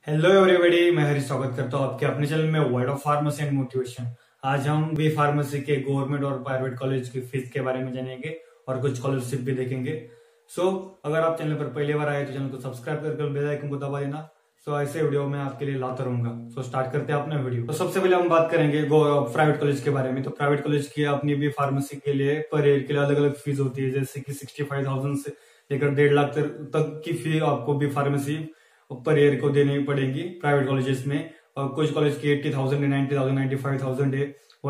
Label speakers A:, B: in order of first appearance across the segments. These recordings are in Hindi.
A: हेलो एवरीबॉडी, मैं हरीश स्वागत करता हूँ आपके अपने चैनल में world of pharmacy and motivation. आज हम बी फार्मेसी के गवर्नमेंट और प्राइवेट कॉलेज की फीस के बारे में जानेंगे और कुछ स्कॉलरशिप भी देखेंगे। अगर आप चैनल पर पहली बार आए तो चैनल को सब्सक्राइब करके बेल आइकन को दबा देना। ऐसे वीडियो मैं आपके लिए लाता रहूंगा। स्टार्ट करते हैं अपना वीडियो। सबसे पहले हम बात करेंगे प्राइवेट कॉलेज के बारे में। तो प्राइवेट कॉलेज की अपनी बी फार्मेसी के लिए पर ईयर के लिए अलग अलग फीस होती है, जैसे कि 65,000 से लेकर 1.5 लाख तक की फी आपको बी फार्मेसी पर ईयर को देनी पड़ेगी प्राइवेट कॉलेजेस में। और कुछ कॉलेज की 80,000 है, 90,000, 95,000 है,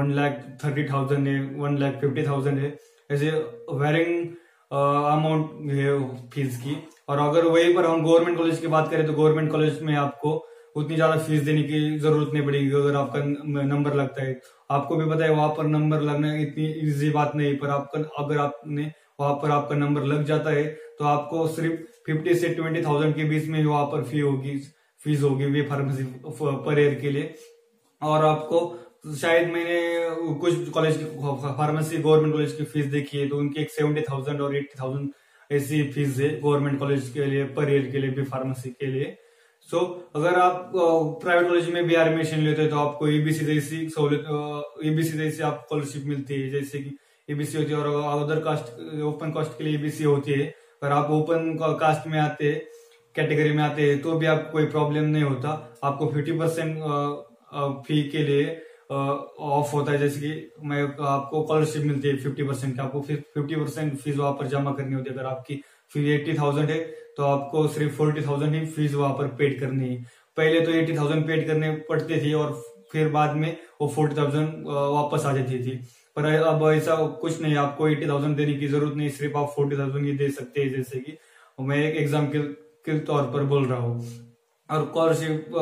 A: 1,30,000 है, 1,50,000 है। ऐसे वेरिंग अमाउंट है फीस की। और अगर वहीं पर हम गवर्नमेंट कॉलेज की बात करें तो गवर्नमेंट कॉलेज में आपको उतनी ज्यादा फीस देने की जरूरत नहीं पड़ेगी। अगर आपका नंबर लगता है, आपको भी पता है वहां पर नंबर लगना इतनी इजी बात नहीं, पर अगर आपने वहां पर आपका नंबर लग जाता है तो आपको सिर्फ 50 से 20,000 के बीच में वहां पर फीस होगी वे फार्मेसी पर ईयर के लिए। और आपको शायद मैंने कुछ कॉलेज की फार्मेसी गवर्नमेंट कॉलेज की फीस देखी है, तो उनकी एक 70,000 और 80,000 ऐसी फीस है गवर्नमेंट कॉलेज के लिए पर ईयर के लिए भी फार्मेसी के लिए। अगर आप प्राइवेट कॉलेज में भी एडमिशन लेते हैं तो आपको ईबीसी जैसी सहूलियत, ईबीसी जैसी आप स्कॉलरशिप मिलती है, जैसे कि ईबीसी होती है। और अदर कास्ट, ओपन कास्ट के लिए ईबीसी होती है। अगर आप ओपन कास्ट में आते हैं, कैटेगरी में आते हैं, तो भी आपको कोई प्रॉब्लम नहीं होता। आपको 50% फी के लिए ऑफ होता है, जैसे कि मैं आपको स्कॉलरशिप मिलती है 50% की। आपको 50% फीस वहां पर जमा करनी होती है। अगर आपकी फी 80,000 है तो आपको सिर्फ 40,000 ही फीस वहां पर पेड करनी है। पहले तो 80,000 पेड करने पड़ते थे और फिर बाद में वो 40,000 वापस आ जाती थी। पर अब ऐसा कुछ नहीं, आपको 80,000 देने की जरूरत नहीं, सिर्फ आप 40,000 ही दे सकते हैं। जैसे कि मैं एक एग्जाम के तौर पर बोल रहा हूँ। और स्कॉलरशिप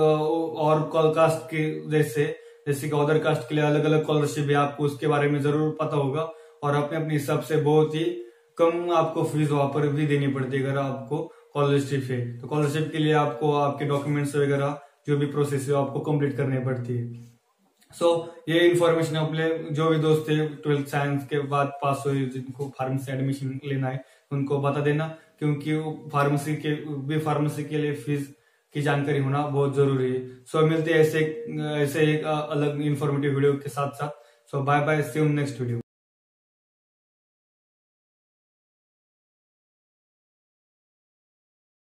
A: और कास्ट के जैसे कि अदर कास्ट के लिए अलग अलग स्कॉलरशिप है, आपको उसके बारे में जरूर पता होगा। और अपने अपने हिसाब से बहुत ही कम आपको फीस वहां पर भी देनी पड़ती है अगर आपको स्कॉलरशिप है। तो स्कॉलरशिप के लिए आपको आपके डॉक्यूमेंट्स वगैरह जो भी प्रोसेस है आपको कंप्लीट करनी पड़ती है। ये इन्फॉर्मेशन अपने जो भी दोस्त थे 12th साइंस के बाद पास हुए, जिनको फार्मेसी एडमिशन लेना है उनको बता देना, क्योंकि फार्मेसी के लिए फीस की जानकारी होना बहुत जरूरी है। मिलते हैं ऐसे एक अलग इन्फॉर्मेटिव वीडियो के साथ। Bye bye, see you next video.